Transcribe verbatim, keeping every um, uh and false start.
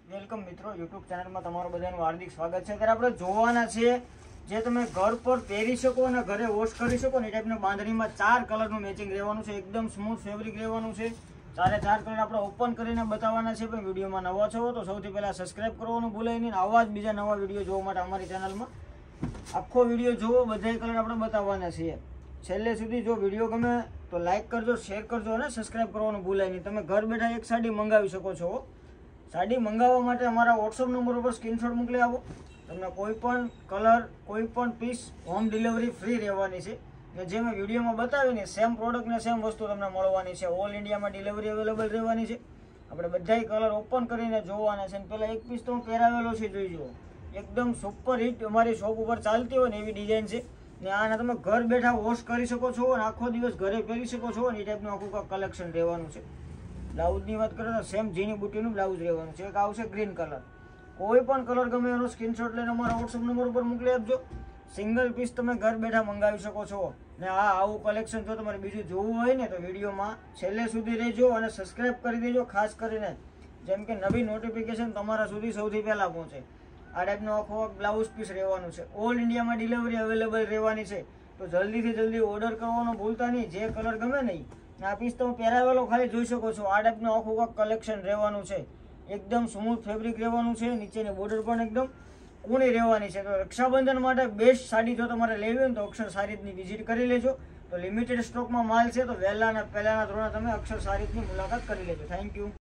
Welcome મિત્રો, YouTube ચેનલમાં તમારું બધાનું હાર્દિક સ્વાગત છે। અત્યારે આપણે જોવાના છે જે તમે ઘર પર પહેરી શકો અને ઘરે વોશ કરી શકો ને એ ટાઈપનું બાંધણીમાં ચાર કલરનું મેચિંગ રહેવાનું છે। એકદમ સ્મૂથ ફેબ્રિક રહેવાનું છે। ચારે ચાર કલર આપણે ઓપન કરીને બતાવવાના છે। પણ વિડીયોમાં નવા છો તો સૌથી પહેલાં સબસ્ક્રાઈબ કરવાનું ભૂલાય નહીં। આવા જ બીજા નવા વિડીયો જોવા માટે અમારી ચેનલમાં આખો વિડીયો જુઓ, બધા કલર આપણે બતાવવાના છીએ। છેલ્લે સુધી જો વિડીયો ગમે તો લાઇક કરજો, શેર કરજો અને સબસ્ક્રાઈબ કરવાનું ભૂલાય નહીં। તમે ઘર બેઠા એક સાડી મંગાવી શકો છો। સાડી મંગાવવા માટે અમારા વોટ્સઅપ નંબર ઉપર સ્ક્રીનશોટ મોકલી આપો। તમને કોઈ પણ કલર, કોઈ પણ પીસ હોમ ડિલિવરી ફ્રી રહેવાની છે। ને જે મેં વિડીયોમાં બતાવીને સેમ પ્રોડક્ટ ને સેમ વસ્તુ તમને મળવાની છે। ઓલ ઇન્ડિયામાં ડિલિવરી અવેલેબલ રહેવાની છે। આપણે બધાય કલર ઓપન કરીને જોવાના છે। પહેલાં એક પીસ તો હું પહેરાવેલો છે, જોઈ જુઓ। એકદમ સુપર હિટ અમારી શોપ ઉપર ચાલતી હોય ને એવી ડિઝાઇન છે। ને આને તમે ઘર બેઠા વોશ કરી શકો છો અને આખો દિવસ ઘરે પહેરી શકો છો ને એ ટાઈપનું આખું કલેક્શન રહેવાનું છે। બ્લાઉઝની વાત કરીએ તો સેમ ઝીણી બુટીનું બ્લાઉઝ રહેવાનું છે। એક આવશે ગ્રીન કલર, કોઈ પણ કલર ગમે એનો સ્ક્રીનશોટ લઈને અમારા વોટ્સઅપ નંબર ઉપર મોકલી આપજો। સિંગલ પીસ તમે ઘર બેઠા મંગાવી શકો છો। ને આ આવું કલેક્શન જો તમારે બીજું જોવું હોય ને તો વિડીયોમાં છેલ્લે સુધી રહેજો અને સબસ્ક્રાઈબ કરી દેજો। ખાસ કરીને જેમ કે નવી નોટિફિકેશન તમારા સુધી સૌથી પહેલાં પહોંચે। આ ટાઈપનો આખો બ્લાઉઝ પીસ રહેવાનું છે। ઓલ ઇન્ડિયામાં ડિલિવરી અવેલેબલ રહેવાની છે, તો જલ્દીથી જલ્દી ઓર્ડર કરવાનું ભૂલતા નહીં। જે કલર ગમે નહીં, આ પીસ તમે પહેરાવેલો ખાલી જોઈ શકો છો। આ ટાઈપનું આખું કાંક કલેક્શન રહેવાનું છે। એકદમ સ્મૂથ ફેબ્રિક રહેવાનું છે। નીચેની બોર્ડર પણ એકદમ કૂણી રહેવાની છે। તો રક્ષાબંધન માટે બેસ્ટ સાડી જો તમારે લેવી હોય ને તો અક્ષર સારીદની વિઝિટ કરી લેજો। તો લિમિટેડ સ્ટોકમાં માલ છે, તો વહેલા અને પહેલાના ધોરણે તમે અક્ષર સારીદની મુલાકાત કરી લેજો। Thank you.